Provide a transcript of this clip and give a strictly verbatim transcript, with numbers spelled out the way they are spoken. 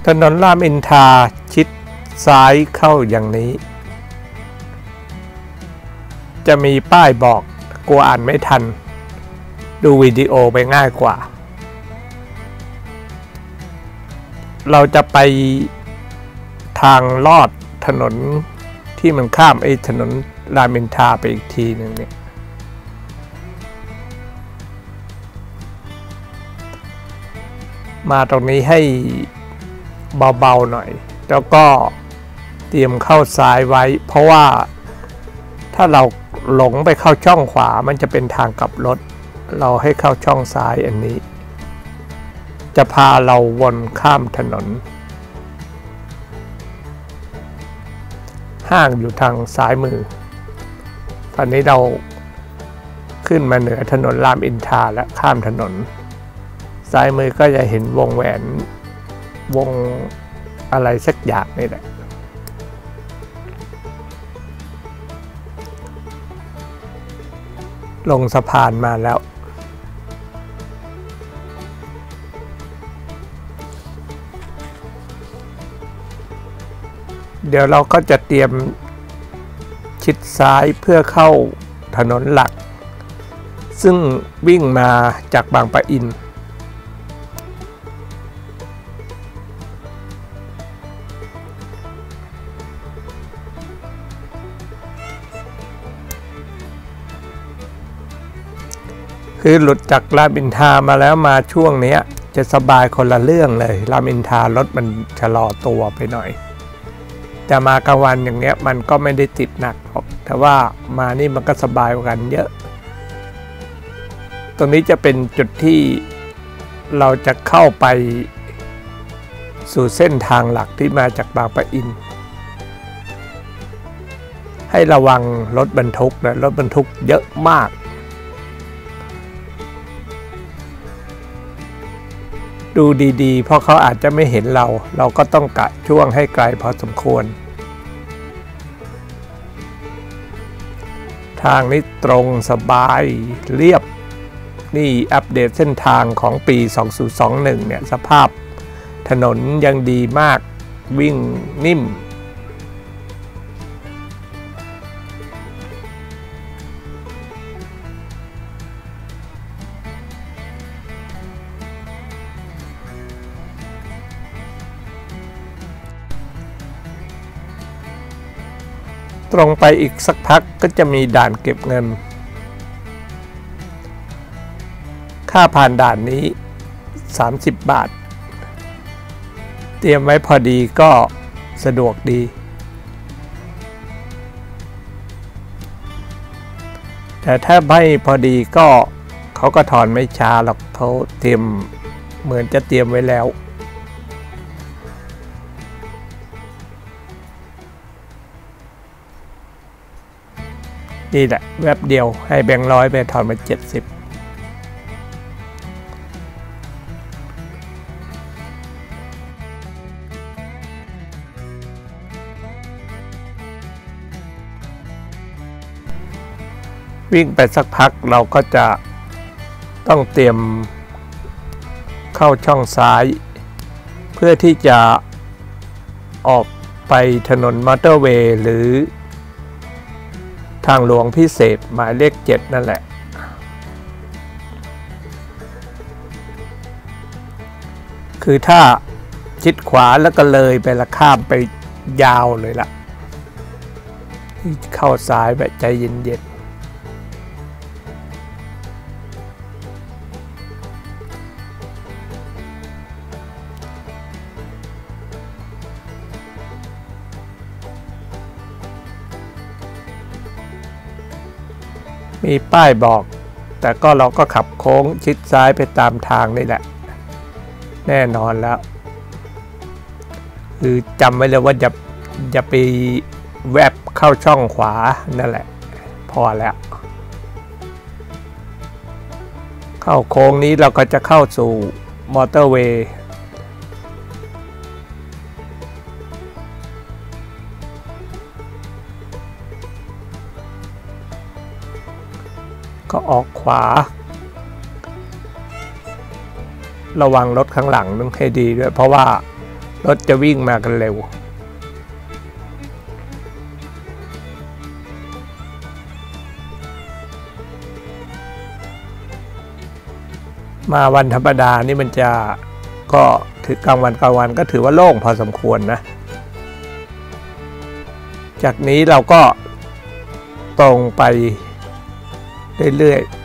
ถนนรามอินทราชิดซ้ายเข้าอย่างนี้จะมีป้ายบอกกลัวอ่านไม่ทันดูวิดีโอไปง่ายกว่าเราจะไปทางลอดถนนที่มันข้ามไอ้ถนนรามอินทราไปอีกทีหนึ่งเนี่ยมาตรงนี้ให้เบาๆหน่อยแล้วก็เตรียมเข้าซ้ายไว้เพราะว่าถ้าเราหลงไปเข้าช่องขวามันจะเป็นทางกลับรถเราให้เข้าช่องซ้ายอันนี้จะพาเราวนข้ามถนนห้างอยู่ทางซ้ายมือตอนนี้เราขึ้นมาเหนือถนนรามอินทราและข้ามถนนซ้ายมือก็จะเห็นวงแหวนวงอะไรสักอย่างนี่แหละลงสะพานมาแล้วเดี๋ยวเราก็จะเตรียมชิดซ้ายเพื่อเข้าถนนหลักซึ่งวิ่งมาจากบางปะอินคือหลุดจากรามอินทรามาแล้วมาช่วงนี้จะสบายคนละเรื่องเลยรามอินทรารถมันชะลอตัวไปหน่อยแต่มากลางวันอย่างเนี้ยมันก็ไม่ได้ติดหนักหรอกแต่ว่ามานี่มันก็สบายกว่ากันเยอะตรงนี้จะเป็นจุดที่เราจะเข้าไปสู่เส้นทางหลักที่มาจากบางปะอินให้ระวังรถบรรทุกนะรถบรรทุกเยอะมากดูดีๆเพราะเขาอาจจะไม่เห็นเราเราก็ต้องกะช่วงให้ไกลพอสมควรทางนี้ตรงสบายเรียบนี่อัปเดตเส้นทางของปีสองพันยี่สิบเอ็ดเนี่ยสภาพถนนยังดีมากวิ่งนิ่มตรงไปอีกสักพักก็จะมีด่านเก็บเงินค่าผ่านด่านนี้สามสิบบาทเตรียมไว้พอดีก็สะดวกดีแต่ถ้าไม่พอดีก็เขาก็ถอนไม่ช้าหรอกเขาเตรียมเหมือนจะเตรียมไว้แล้วนี่แหละแวบเดียวให้แบงค์ร้อยไปถอนมาเจ็ดสิบวิ่งไปสักพักเราก็จะต้องเตรียมเข้าช่องซ้ายเพื่อที่จะออกไปถนนมอเตอร์เวย์หรือทางหลวงพิเศษหมายเลขเจ็ดนั่นแหละคือถ้าชิดขวาแล้วก็เลยไปละข้ามไปยาวเลยล่ะเข้าซ้ายแบบใจเย็นมีป้ายบอกแต่ก็เราก็ขับโค้งชิดซ้ายไปตามทางนี่แหละแน่นอนแล้วคือจำไว้เลยว่าอย่าอย่าไปแวบเข้าช่องขวานั่นแหละพอแล้วเข้าโค้งนี้เราก็จะเข้าสู่มอเตอร์เวย์ก็ออกขวาระวังรถข้างหลังต้องให้ดีด้วยเพราะว่ารถจะวิ่งมากันเร็วมาวันธรรมดานี่มันจะก็ถือกลางวันกลางวันก็ถือว่าโล่งพอสมควรนะจากนี้เราก็ตรงไปเรื่อยๆ